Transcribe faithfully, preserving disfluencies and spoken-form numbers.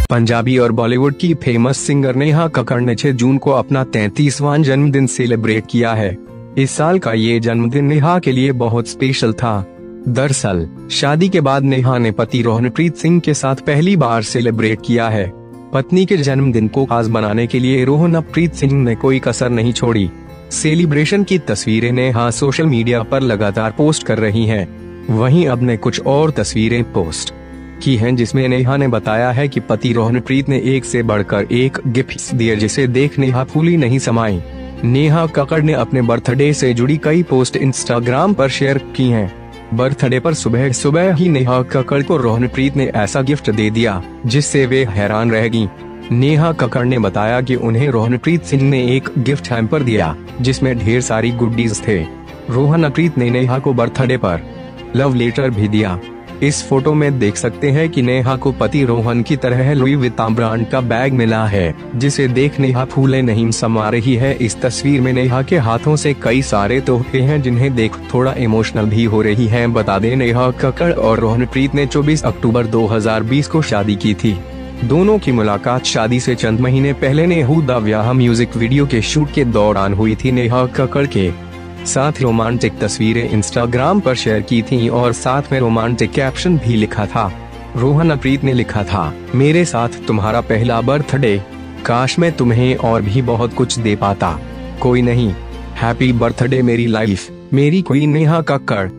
पंजाबी और बॉलीवुड की famous singer Neha Kakkar ने छह जून को अपना तैंतीसवां जन्मदिन सेलिब्रेट किया है। इस साल का ये जन्मदिन नेहा के लिए बहुत स्पेशल था। दरअसल शादी के बाद नेहा ने पति रोहनप्रीत सिंह के साथ पहली बार सेलिब्रेट किया है। पत्नी के जन्मदिन को खास बनाने के लिए रोहनप्रीत सिंह ने कोई कसर नहीं छोड़ी। सेलिब्रेशन की तस्वीरें नेहा सोशल मीडिया पर लगातार पोस्ट कर रही हैं। वहीं अब ने कुछ और तस्वीरें पोस्ट की हैं जिसमें नेहा ने बताया है कि पति रोहनप्रीत ने एक से बढ़कर एक गिफ्ट दिए जिसे देख नेहा फूली नहीं समाई। नेहा कक्कड़ ने अपने बर्थडे से जुड़ी कई पोस्ट इंस्टाग्राम पर शेयर की हैं। बर्थडे पर सुबह सुबह ही नेहा कक्कड़ को रोहनप्रीत ने ऐसा गिफ्ट दे दिया जिससे वे हैरान रह गईं। नेहा कक्कड़ ने बताया कि उन्हें रोहनप्रीत सिंह ने एक गिफ्ट हैम्पर दिया जिसमें ढेर सारी गुडीज थे। रोहनप्रीत ने नेहा को बर्थडे पर लव लेटर भी दिया। इस फोटो में देख सकते हैं कि नेहा को पति रोहन की तरह लुई वितौन ब्रांड का बैग मिला है जिसे देख नेहा फूले नहीं समा रही है। इस तस्वीर में नेहा के हाथों से कई सारे तोहफे हैं जिन्हें देख थोड़ा इमोशनल भी हो रही है। बता दें नेहा कक्कड़ और रोहनप्रीत ने चौबीस अक्टूबर दो हज़ार बीस को शादी की थी। दोनों की मुलाकात शादी से चंद महीने पहले नेहू दा व्याह म्यूजिक वीडियो के शूट के दौरान हुई थी। नेहा कक्कड़ के साथ रोमांटिक तस्वीरें इंस्टाग्राम पर शेयर की थीं और साथ में रोमांटिक कैप्शन भी लिखा था। रोहनप्रीत ने लिखा था, मेरे साथ तुम्हारा पहला बर्थडे, काश मैं तुम्हें और भी बहुत कुछ दे पाता, कोई नहीं, हैप्पी बर्थडे मेरी लाइफ, मेरी क्वीन नेहा कक्कड़।